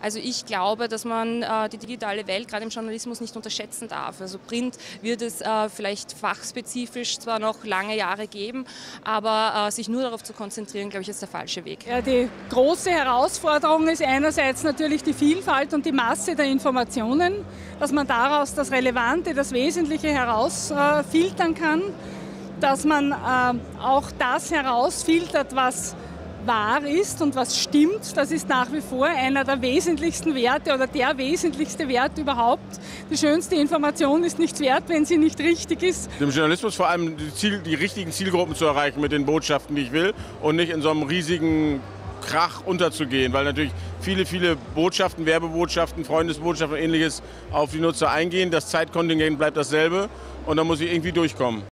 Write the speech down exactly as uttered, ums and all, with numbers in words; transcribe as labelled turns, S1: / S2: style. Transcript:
S1: Also ich glaube, dass man äh, die digitale Welt gerade im Journalismus nicht unterschätzen darf. Also Print wird es äh, vielleicht fachspezifisch zwar noch lange Jahre geben, aber äh, sich nur darauf zu konzentrieren, glaube ich, ist der falsche Weg.
S2: Ja, die große Herausforderung ist einerseits natürlich die Vielfalt und die Masse der Informationen, dass man daraus das Relevante, das Wesentliche herausfiltern äh, kann, dass man äh, auch das herausfiltert, was wahr ist und was stimmt. Das ist nach wie vor einer der wesentlichsten Werte oder der wesentlichste Wert überhaupt. Die schönste Information ist nichts wert, wenn sie nicht richtig ist.
S3: Im Journalismus vor allem die, Ziel, die richtigen Zielgruppen zu erreichen mit den Botschaften, die ich will, und nicht in so einem riesigen Krach unterzugehen, weil natürlich viele, viele Botschaften, Werbebotschaften, Freundesbotschaften und Ähnliches auf die Nutzer eingehen. Das Zeitkontingent bleibt dasselbe und da muss ich irgendwie durchkommen.